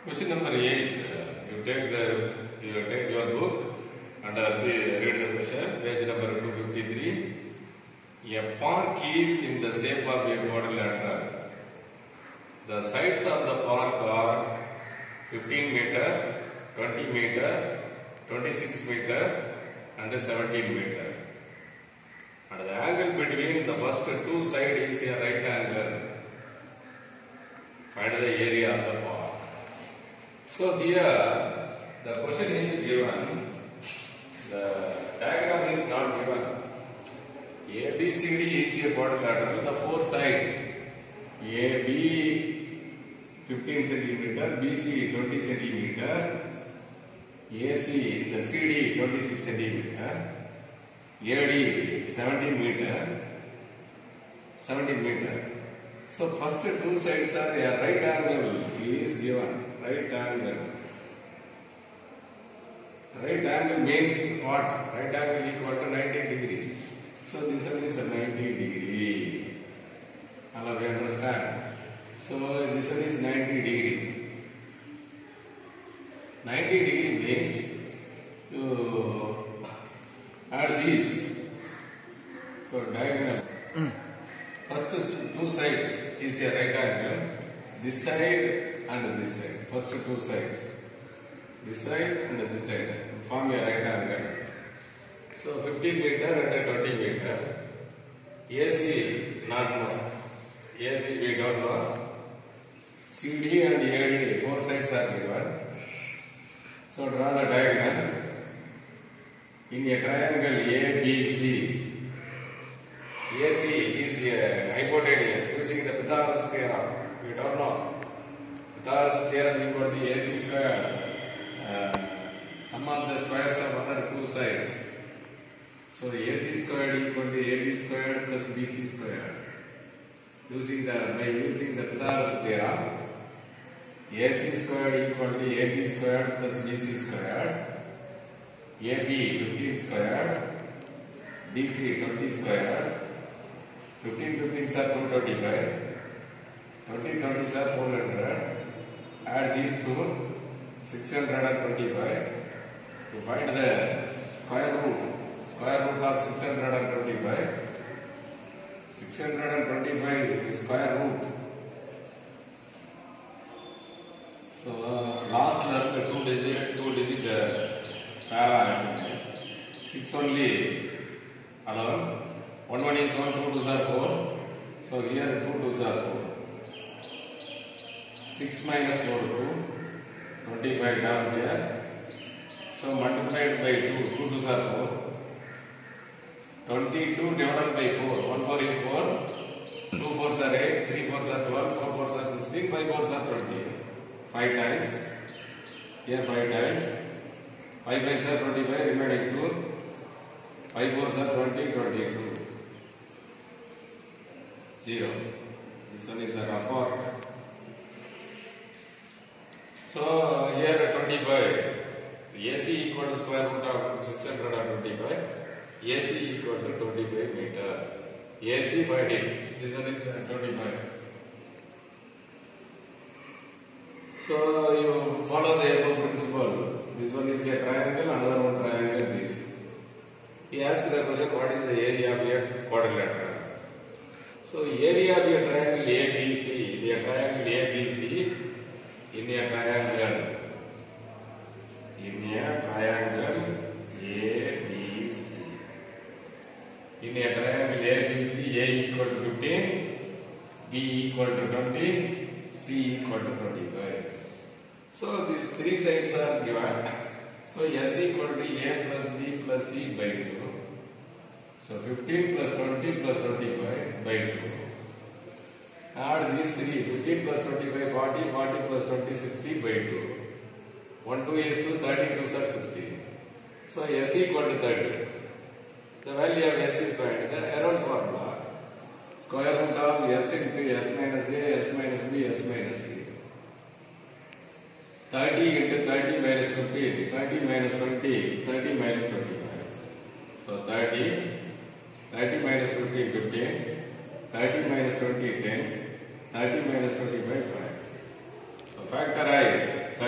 Question number 8. You take your book and read the question. Page number 253. A park is in the shape of a quadrilateral. The sides of the park are 15 meter, 20 meter, 26 meter, and 17 meter. And the angle between the first two sides is a right angle. Find the area of the park. So here the question is given. The diagram is not given. ABCD is a quadrilateral. The four sides AB 15 centimeter, BC 20 centimeter, AC the CD 26 centimeter, AD 17 meter, 17 meter. So first two sides are a right angle is given. Right angle. Right angle means what? Right angle equal to 90 degree. So this one is a 90 degree. Hello, we understand? So this one is 90 degree. 90 degree means you add these. So diagonal. First two sides is a right angle. This side and this side. First two sides. This side and this side form a right angle. So 15 meter and 20 meter. AC not know. AC we don't know. CD and AD four sides are given. So draw the diagonal. In a triangle ABC. AC is a hypotenuse using the Pythagoras theorem. We don't know. Pythagoras theorem equal to AC square. Sum of the squares of other two sides. So AC squared equal to AB squared plus BC squared. By using the Pythagoras theorem, AC squared equal to AB squared plus BC squared. AB 15 squared, BC 20 squared. 15 15s are 225. 20 20s are 400. Add these two, 625. To find the square root of 625. 625 square root. So last learned two digit para 6 only alone. 1 1 is 1, 2 2s are 4. So here 2 2s are 4. 6 minus 4 2. 25 down here. So multiplied by 2. 2 2s are 4. 22 divided by 4. 1 4 is 4. 2 4s are 8. 3 4s are 12. 4 4s are 16. 5 4s are 20. 5 times. Here 5 times. 5 5s are 25. Remaining 2. 5 4s are 20. 22. 0. This one is a rough work. So here 25. AC equal to square root of 625. AC equal to 25 meter. AC find it. This one is 25. So you follow the above principle. This one is a triangle, another one triangle this. He asked the question, what is the area of a quadrilateral? So area of a triangle ABC, in a triangle ABC, in a triangle ABC. In a triangle ABC, A equal to 15, B equal to 20, C equal to 25. So these three sides are given. So S equal to A plus B plus C by 2. So 15 plus 20 plus 25 by 2. Add these three. 15 plus 25 40, 40 plus 20 60 by 2. 1 2 is 2, 30 2s are 60. So S equal to 30. The value of S is find. The Heron's formula. Square root of S into S minus A, S minus B, S minus C. 30 into 30 minus 15, 30 minus 20, 30 minus 25. So 30 minus 15, 15, 30 minus 20, 10, 30 minus 25, 5. So factorize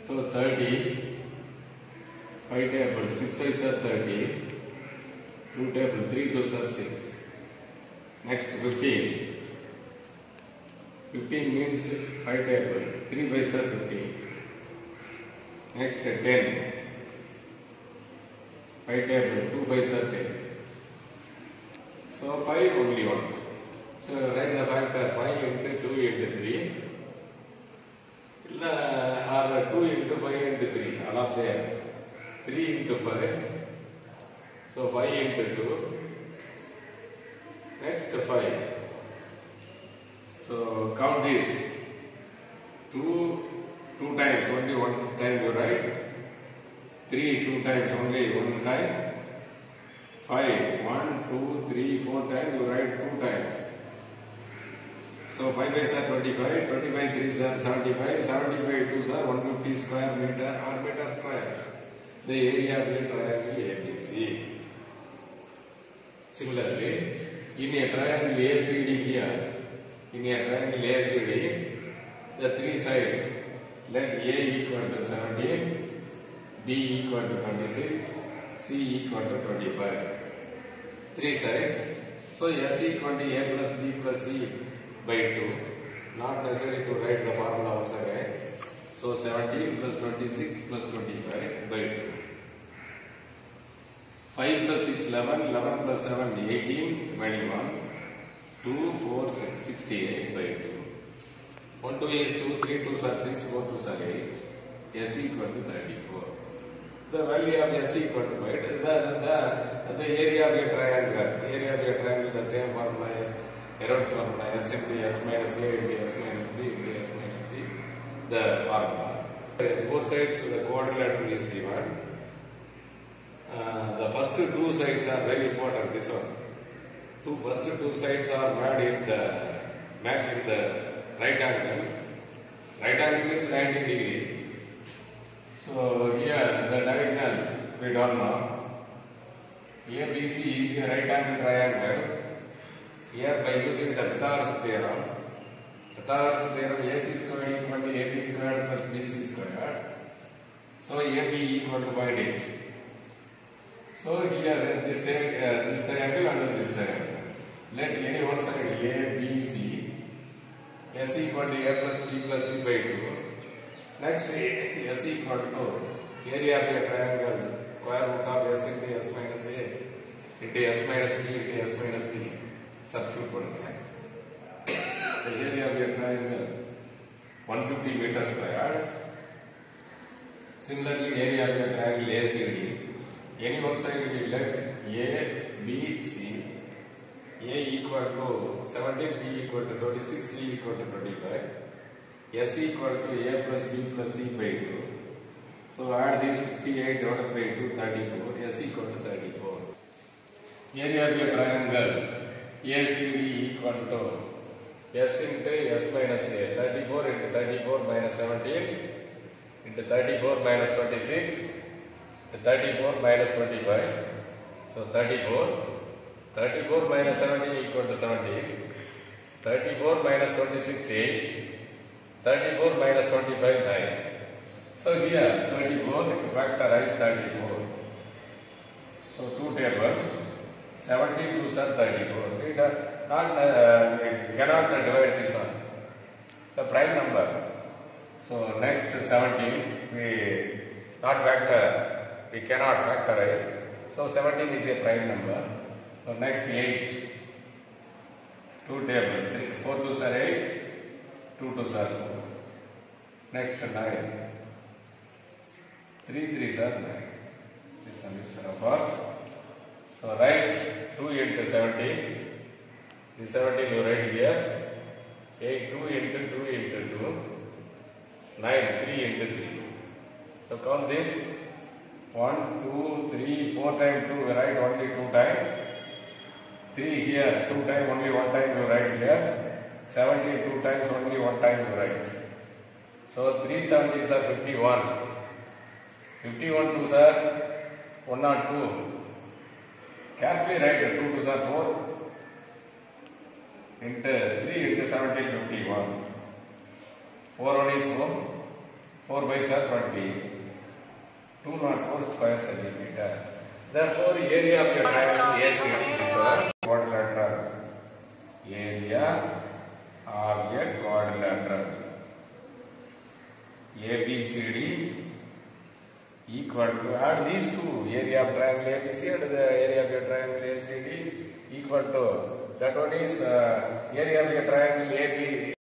So 30, 5 table, 6 5s are 30, 2 table, 3 2s are 6. Next 15. 15 means 5 table, 3 5s are 15. Next 10. 5 table, 2 5s are 10. So 5 only 1. So write the factor 5 into 2 into 3. Or 2 into 5 into 3. All of same. 3 into 5. So 5 into 2. Next 5. So count this. 2 times, only 1 time you write. 3 2 times, only 1 time. 5 1 2 3 4 times you write 2 times. So 5 5s are 25, 25 3s are 75, 75 2s are 150 square meter or meter square. The area of the triangle ABC. Similarly, in a triangle ACD here, in a triangle ACD, the 3 sides, let A equal to 17, B equal to 26, C equal to 25. 3 sides. So S equal to A plus B plus C by 2. Not necessary to write the formula once again. So 17 plus 26 plus 25 by 2. 5 plus 6 11, 11 plus 7 18, 21. 2 4 6 68 by 2. 1 2 is 2, 3 2s are 6, 4 2s are 8. S equal to 34. The value of S equal to 5. The area of a triangle. The area of a triangle, the same formula as Herod's formula. S into S minus A into S minus B into S minus C. The formula. Both sides, the quadrilateral is given. The first 2 sides are very important. This one. First two sides are made in the right angle. Right angle means 90 degree. So here the diagonal we don't know. ABC is a right angle triangle. Here by using the Pythagoras theorem. Pythagoras theorem AC squared equal to AB squared plus BC squared. So AB equal to find it. So here this triangle and this triangle. Let any one side A, B, C, S equal to A plus B plus C by 2. Next, S equal to area of a triangle, square root of S into S minus A into S minus B into S minus C. Substitute for the area of a triangle, 150 meters squared. Similarly, area of a triangle ACD, any one side we let A, B, C. A equal to 17, B equal to 26, C equal to 25, S equal to A plus B plus C by 2. So add this 68 divided by 2, 34, S equal to 34. Area of a triangle ACD equal to S into S minus A, 34 into 34 minus 17 into 34 minus 26 into 34 minus 25. So 34 minus 17 equal to 17. 34 minus 26 8. 34 minus 25 9. So here 34 factorize 34. So 2 table 72 are 34. We cannot divide this one. The prime number. So next 17 we not factor. We cannot factorize. So 17 is a prime number. So next 8, 2 table, 3, 4 2s are 8, 2 2s are 4. Next 9, 3 3s are 9. This one is apart. So write 2 into 17. This 17 you write here. 8 2 into 2 into 2. 9 3 into 3. So count this. 1 2 3 4 times 2 we write only 2 times. 3 here, 2 times only 1 time you write here. 17 2 times only 1 time you write. So 3 70s are 51. 51 2s are 102. Carefully write 2 2s are 4. Into 3 into 17 51. 4 1 is 4. 4 by 20. 204 square centimeter. Therefore, area of a triangle ACD is a quadrilateral. Area of a quadrilateral. ABCD equal to, add these two, area of triangle ABC and the area of a triangle ACD equal to, that one is area of a triangle AB